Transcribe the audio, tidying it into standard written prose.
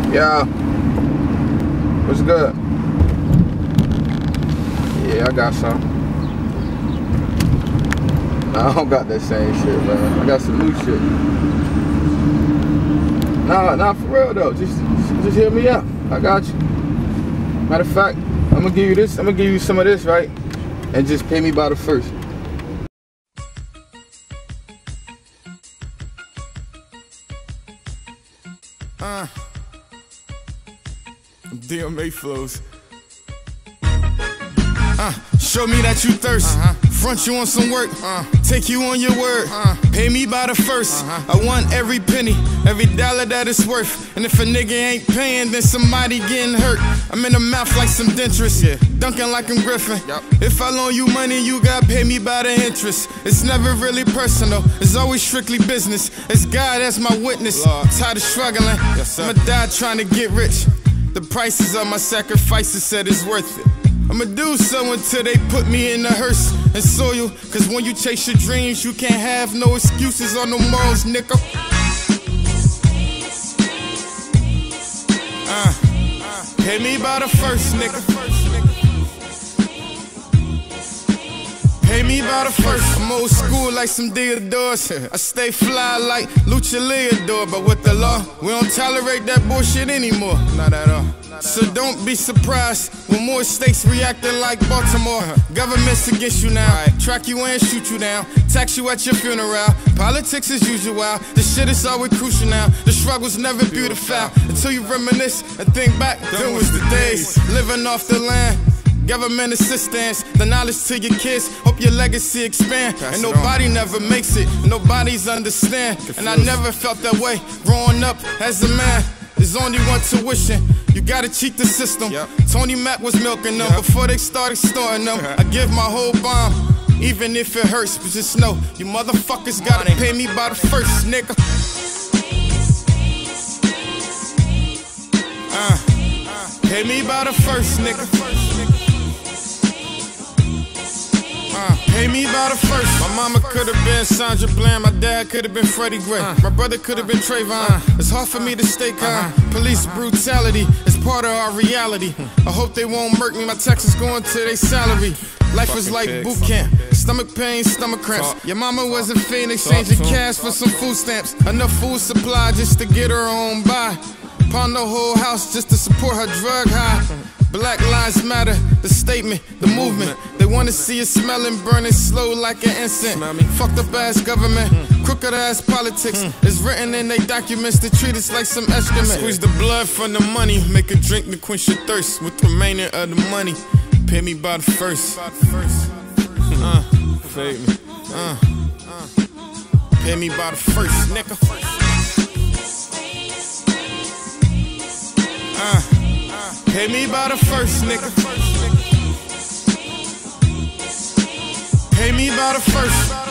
Yeah. What's good? Yeah, I got some. Nah, I don't got that same shit, man. I got some new shit. Nah, for real though. Just hear me out. I got you. Matter of fact, I'm gonna give you this. I'm gonna give you some of this, right? And just pay me by the first. DMA flows. Show me that you thirst. Front you on some work. Take you on your word. Pay me by the first. I want every penny, every dollar that it's worth. And if a nigga ain't paying, then somebody getting hurt. I'm in the mouth like some dentures, dunking like I'm Griffin. If I loan you money, you gotta pay me by the interest. It's never really personal, it's always strictly business. It's God as my witness. Tired of struggling, I'ma die trying to get rich. The prices of my sacrifices said it's worth it. I'ma do so until they put me in the hearse and soil. Cause when you chase your dreams, you can't have no excuses or no morals, nigga. Pay me by the first, nigga. Pay me by the first. I'm old school like some Theodores. I stay fly like Lucha Leodore. But with the law, we don't tolerate that bullshit anymore. Not at all. So don't be surprised when more states reacting like Baltimore. Government's against you now. Track you and shoot you down. Tax you at your funeral. Politics as usual. The shit is always crucial now. The struggle's never beautiful. Until you reminisce and think back, then was the days. Living off the land. Government assistance, the knowledge to your kids, hope your legacy expand. And nobody never makes it, nobody's understand. And I never felt that way, growing up as a man. There's only one tuition, you gotta cheat the system. Tony Mac was milking them before they started storing them. I give my whole bomb, even if it hurts. But just know, you motherfuckers gotta pay me by the first, nigga. Pay me by the first, nigga. Pay me by the first. My mama could've been Sandra Bland, my dad could've been Freddie Gray, my brother could've been Trayvon. It's hard for me to stay calm. Police brutality is part of our reality. I hope they won't murk me, my taxes going to their salary. Life was like boot camp, stomach pain, stomach cramps. Your mama was in Phoenix, exchanging cash for some food stamps. Enough food supply just to get her on by. Pawn the whole house just to support her drug high. Black lives matter, the statement, the movement. They wanna see us smelling, burning slow like an incense. Fucked up ass government, crooked ass politics. It's written in they documents to treat us like some excrement. Squeeze the blood from the money, make a drink to quench your thirst. With the remainder of the money, pay me by the first. Fade me. Pay me by the first, nigga. Pay me by the first, nigga. Pay me by the first.